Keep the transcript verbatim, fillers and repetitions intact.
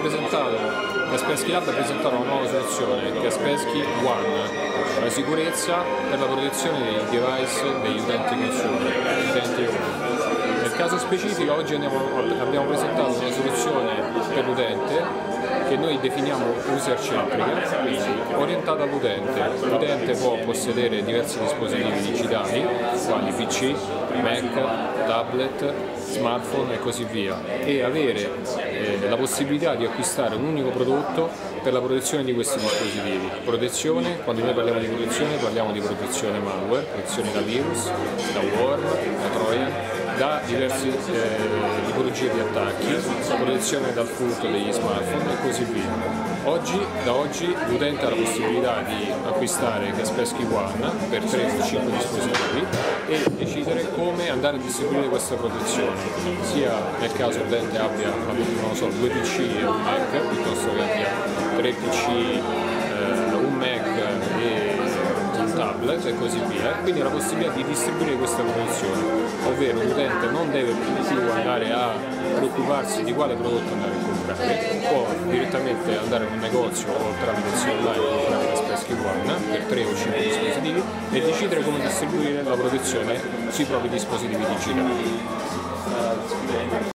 presentato, Kaspersky Lab ha presentato una nuova soluzione, Kaspersky One, la sicurezza per la protezione dei device degli utenti consumer, utenti comuni. Nel caso specifico oggi andiamo, abbiamo presentato una soluzione per l'utente che noi definiamo user-centrica, quindi orientata all'utente. L'utente può possedere diversi dispositivi digitali, quali P C, Mac, tablet, smartphone e così via, e avere eh, la possibilità di acquistare un unico prodotto per la protezione di questi dispositivi. Protezione, quando noi parliamo di protezione parliamo di protezione malware, protezione da virus, da worm, da trojan, da diverse eh, tipologie di attacchi, protezione dal furto degli smartphone e così via. Oggi, da oggi l'utente ha la possibilità di acquistare Kaspersky One per tre o cinque dispositivi e decidere come andare a distribuire questa protezione, sia nel caso l'utente abbia non so, due P C e un Mac, piuttosto che abbia tre P C, eh, un Mac e tablet e così via, quindi la possibilità di distribuire questa protezione, ovvero l'utente non deve più andare a preoccuparsi di quale prodotto andare a comprare, può direttamente andare in un negozio o tramite il sito online a comprare Kaspersky One per tre o cinque dispositivi e decidere come distribuire la protezione sui propri dispositivi digitali.